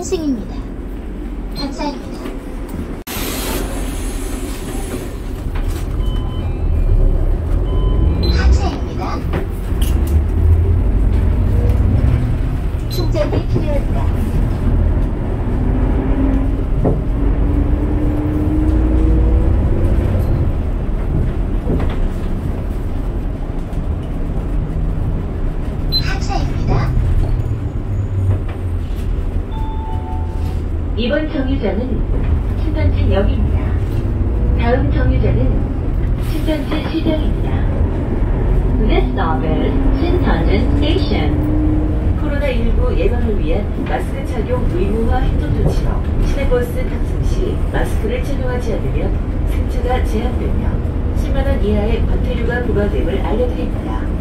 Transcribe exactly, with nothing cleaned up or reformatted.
환승입니다. 감사합니다. 하차입니다. 충전이 필요합니다. 이번 정류장은 신천역입니다. 다음 정류장은 신천지 시장입니다. This stop is 신천지 Station. 코로나십구 예방을 위한 마스크 착용 의무화 행정 조치로 시내버스 탑승 시 마스크를 착용하지 않으면 승차가 제한되며 십만 원 이하의 과태료가 부과됨을 알려드립니다.